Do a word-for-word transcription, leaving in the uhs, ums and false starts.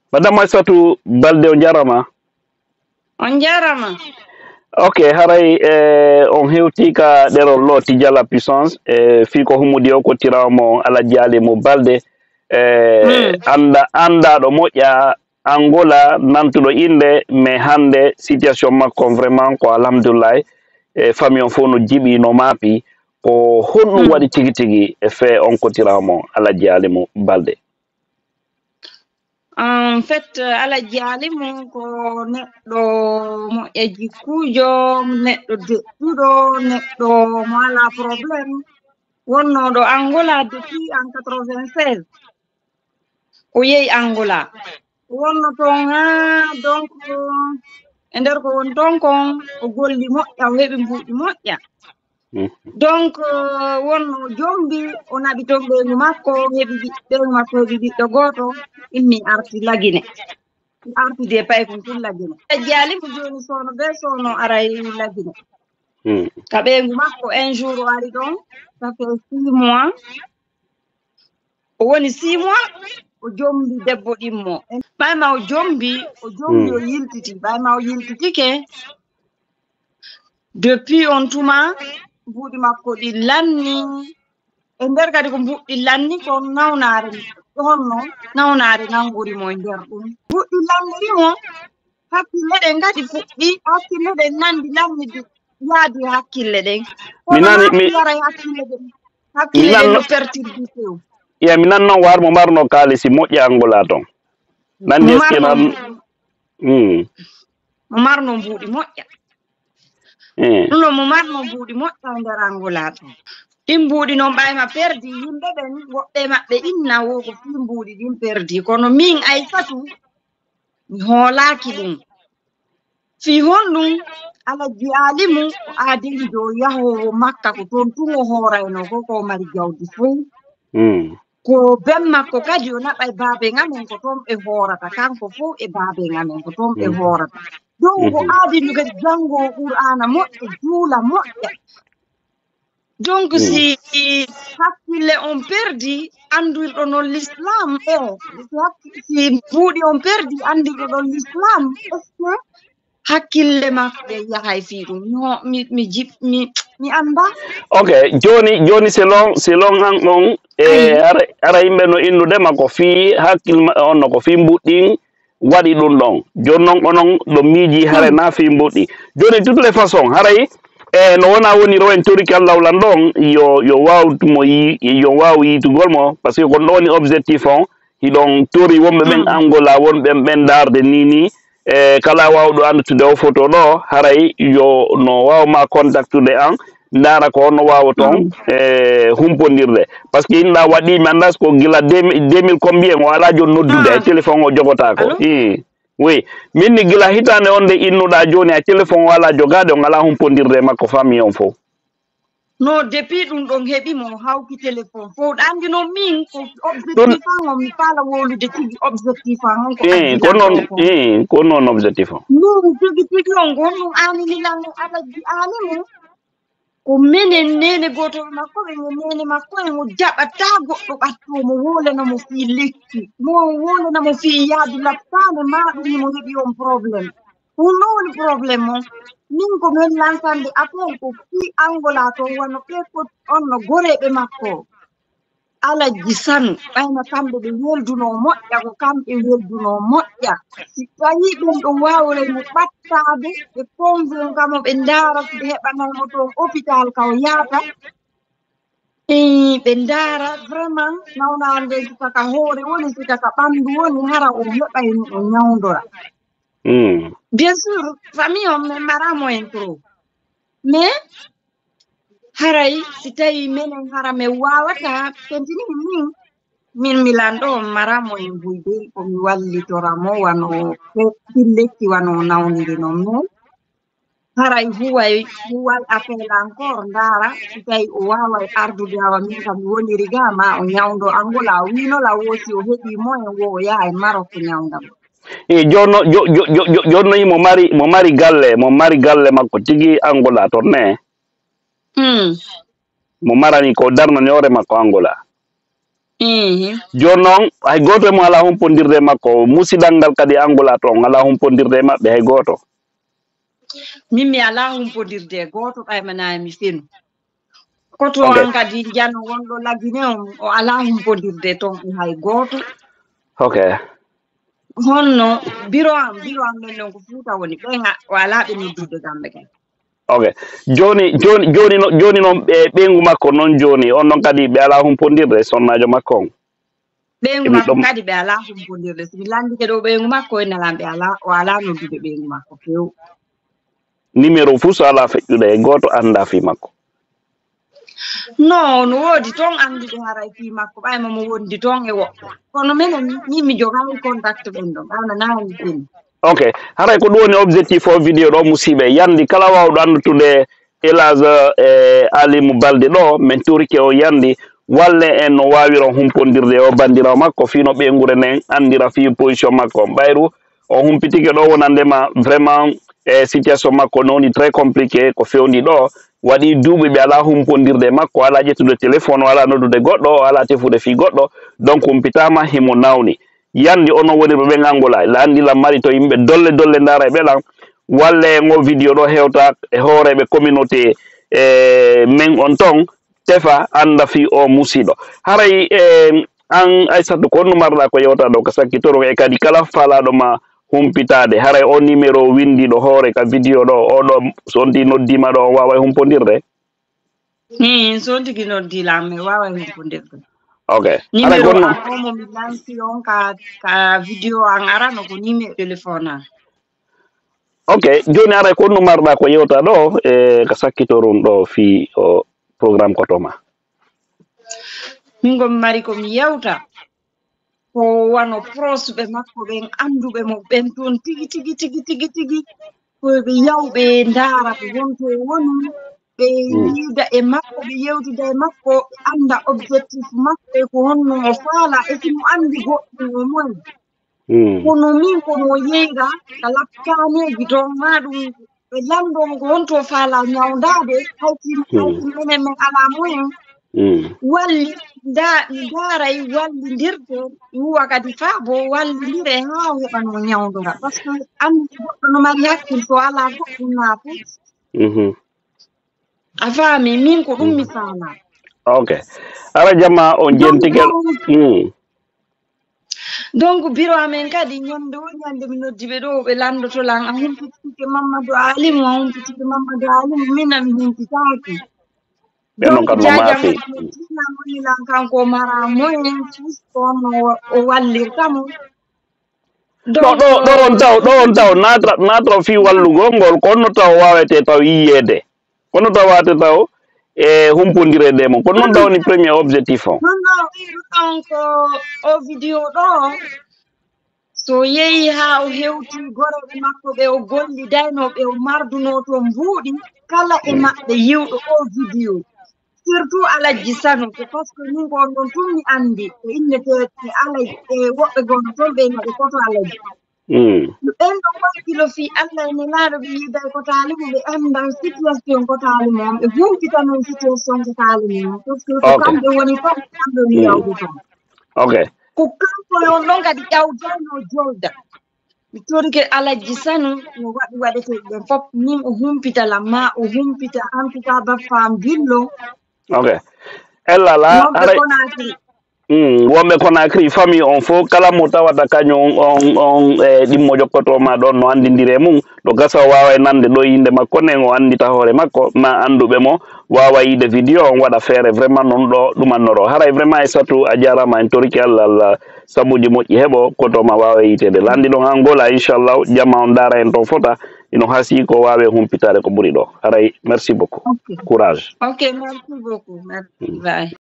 Madame Aissatou Baldé on jarama. On jarama. Ok, haray eh, on hewti ka ɗerol looti jala puissance e eh, fi ko humudi o ko tiramo Elhadj Alimou Baldé eh, mm. anda andaɗo moƴƴa Angola nantuɗo inde mais hande situation makko vraiment ko alhamdulillah e famille on fof no jiiɓi no maapi ko honɗum mm. waɗi tigi tigi e fe on ko tiramo Elhadj Alimou Baldé. En fait, Elhadj Alimou ko neɗɗo mo e jikkujo, neɗɗo deɗɗuɗo, neɗɗo mo ala probléme, wonno ɗo Angola depuis en quatre-vingt-seize. O yehi Angola. Wonno toon ha donc e nder ko woni toon kon o golli moƴƴa, o heɓi mbuuɗi moƴƴa. Donc wonno jombi o naɓi toon ɓeygu makko, heɓi ɓeygu makko heɓi ɓiɗɗo goto, inni arti lagine arti de pay kon tun lagine. Elhadj Alimou joni sono be sono aray lagine ka ɓeygu makko un jour o ari ɗon ça fait six mois o woni six mois o jombi debbo ɗimmo ɓayma o jombi o jombi o yiltiti ɓayma o yiltitike depuis on tuma mbuɗi makko ɗi lanni e nder kadi ko mbuɗɗi lanni ko nawnare honno nawnare nangurimo e nder ɗum mbuɗɗi lannirimo hakkille ɗen kadi fuɗɗi hakkille ɗen nandi lannidi yaadi hakkille ɗen mi yara hakkille ɗen hakkille ɗen no pertirdi few iya mi nan noon warmo marno kaalisi moƴƴi Angola toon nandi eske nan mo marno mbuɗi moƴƴa ɗum ɗo mo marno mbuuɗi moƴƴa e nder Angola to ɗin mbuuɗi noon ɓayma perdi yimɓe ɓen woɓɓe maɓɓe inna wo ko fi mbuuɗi ɗin perdi kono min Aissatou mi hoolaki ɗum fi honɗum Elhadj Alimou o aadiri dow yahowo Makka ko toon tun o hoorayno ko ko mari jawdi fof ko ben makko kadi o naɓay baabe ngamen ko toon ɓe hoorata kanko fof e baabe ngamen ko toon ɓe hoorata dow ko aadino kadi janngo Qur'ana moƴƴa juula moƴƴa donc si hakkille on perdi andirɗo non l'islam e si mbuuɗi on perdi andirɗo ɗon l'islam est ce que hakkille maɓɓe yahay fi ɗum mi mi jib mi mi anda ok joni joni selon selon an ɗon e ara yimɓe no innudema ko fi hakkille on no ko fi mbuɗɗin waɗi ɗum ɗon joni noon onon ɗo miiji hare na fi mbuɗɗi joni toutes les façons haray e no wona woni ro en toriki allahwlan ɗon yo yo wawtumo yi yo waw yitugol mo par ce que kon ɗo woni objectif on hiɗon tori wonɓe ɓen Angola wonɓen ɓen darde nini e kala wawɗo andutude o photo ɗo haray yo no wawma contactude an ndara ko honno wawa toon e humpodirde par ce que inɗa waɗi mi andas ko gila deux mille combien o ala joni noddude e téléphone o jogotako i oui min ni gila hitande on nde innuɗa joni a téléphone o ala jogade on ala humpodirde makko famille on fof no depuis ɗum ɗon heeɓimo hawki téléphone fof andi no min ko objectif an o mi faala wolude tigi objectif an on ko noon i ko noon objectif o min tigi tigi on gonɗum anililango Elhadj Alimou ko minen nene goto makko ɓe mo nene makko e mo jaɓata goɗɗo ɓattomo wolanamo fi lekki mo wolanamo fi yaadu lattane maɗum mo heeɓi on probléme ɗum ɗo woni probléme on min ko min lansande appel ko fi Angola to wano ɓe ko on no goreɓe makko Elhadj Sanu ɓayno kamɓe ɓe welduno moƴƴa ko kamɓe welduno moƴƴa si tawi ɗum ɗo wawremo ɓattade ɓe convaincamo ɓe ndaara ɓe heɓanaymo toon hôpital kaw yaata ɓe ndaara vraiment nawnande sika ka hoore woni sika ka ɓanndu woni hara o heɓayno o ñawdora bien sûr famille on min maramo en trop mais haray si tawi minen hara min wawata pentini min min milan ɗo maramo en buyde komi wallitoramo wano pillekki wano nawniri noon noon haray huway huwal appel encore ndaara si tawi o waway ardude hawa min kam mi woniri ga ma o ñawdo Angola o wino la woosi o heɓi moyen wo o yaha e Maroc ñawdamo e jonno jonno mo mari mo mari galle mo mari galle makko tigi Angola toon ne mo marani ko darnani hoore makko Angola Mhm. Jonon hay goto mo ala humpondirde makko musidangal kadi Angola to ala humpondirde mabbe hay goto. Min mi ala humpodirde goto ɓaymana mi fenu. Koto Okay. an kadi jano wonɗo lagine on o ala humpodirde ton e hay goto. Okay. Honno biro am biro am ɗon ɗon ko Fuuta woni ɓen o ala ɓe noddude kamɓe kay. Okay. Joni joni joni no joni non be bengu makko non joni on non kadi be ala humpondirde sonnajo makko on. Ɓengu makko kadi ɓe ala humpodirde somi landike ɗo ɓengu makko e nalan ɓe ala o ala noddude ɓengu makko few. Numéro fu so ala feƴƴude e goto anda fi makko. Non no woodi toon annduɓe haray fii makko ɓayma mo wondi toon e woɓɓe kono minen min mi jogaani contact ɓen ɗon ɓayma naani fini. Ok haray ko ɗum woni objectif o vidéo ɗo musidɓe yandi kala wawɗo andutude Elhadj e Alimou Baldé ɗo min torike o yandi walle en no wawiron humpondirde o bandirawo makko fino ɓeygure nden andira fi position makko ɓayru o humpitike ɗo wonandema vraiment e situation makko nowni très compliqué ko fewndi ɗo waɗi duuɓi ɓe ala humpondirde makko ala ƴettude téléphone o ala noddude goɗɗo o ala tefude fi goɗɗo donc humpitama himo nawni yandi ono woni ɓe ɓen Angola la andila mari to yimɓe dolle dolle ndara e ɓelan walle ngo vidéo ɗo hewta e hooreɓe communauté e men on ton tefa anda fi o musiɗo haray e an Aissatou ko honno marɗa ko yewta ɗo ko sakkitoro e kadi kala falaɗo ma humpitade haray o numéro windiɗo hoore ka vidéo ɗo oɗo sonti noddima ɗo wawa humpodirde. Hmm, so tigi noddilam mi wawa humpodirde. Ok. Numéro an o mo mi lanci on ka ka vidéo an arano ko numéro téléphone an. Ok joni aray ko honno marɗa ko yewta ɗo e ko sakkitorum ɗo fi o programme kotoma. Min gomi mari komi yewta ko wano prosɓe makko ɓen anduɓe mo ɓen toon tigi tigi tigi tigi tigi koɓe yawɓe ndaara ko wonto woni ɓe yiida e makko ɓe yewtida e makko ɓe anda objectif makko ko honno o faala e simo andi goɗɗum o moyi kono min komo yeyra kala kaneji toon ma ɗum ɓe landomo ko wonto faala ñawdade haytin haytin minen min ala moyen walli nda ndaaray wallidirde huwa kadi faa bo wallidire haa heɓano ñawdora par ce que andi goɗɗo no mari hakkil to ala goɗɗum naafo a faami min ko ɗum mi faala. Ok ara jamma on jentikel donc bureau amen kadi ñande o ñande mi noddi ɓe ɗo ɓe landoto lan a humpitike Mamadou Alimou a humpitike Mamadou Alimou min ami humpitaaki donc jajangotinamonilan kanko mara moyen on o wallirtamo ɗo ɗo ɗo on taw ɗo on taw natra natra fi wallugol ngol ko onno taw wawete taw yiyede kono taw wawete taw e humpodirede mo kono noon taw woni premier objectif o non non wiɗu ɗon ko o vidéo ɗo so yehi ha o hewti goreɓe makko ɓe o golli daynoɓe o marduno to mbuuɗi kala e maɓɓe yiwɗo o vidéo surtout Elhadj Sano ko par ce que min ko on ɗon tun mi andi e innetee Elhadj e woɓɓe gonno toon ɓe naɓe koto Elhadj ɓen ɗo wakkilo fi Allah ene laaɗo ɓe yiida e koto Alimou ɓe anda situation koto Alimou on ɓe humpita noon situation koto Alimou on par ce que ko kamɓe woni toon andoni yawde toon ko kanko yon ɗon kadi ƴawdano jolda mi torike Elhadj Sano no waɗi waɗete ɓen fof min o humpita lamma o humpita en tout cas baffam billo ok ella la wonɓe Conakry wonɓe Conakry famille on fof kala mo tawata kañum on on e ɗimmo jokkotoma ɗon no andidire mum ɗo gasa o wawa nande ɗo yinde makko nden o andita hoore makko ma anduɓe mo wawa yiide vidéo on waɗa feere vraiment noon ɗo ɗumannoro haray vraiment Aissatou a jarama en toriki Allah Allah sabuji moƴƴi heɓo kotoma wawa yitede landi ɗon Angola inchallah jamma on daara en ton fota ino haasi ko wawe humpitade ko ɓuuri ɗo haray merci beaucoup okay. Courage. Ok, merci beaucoup merci bye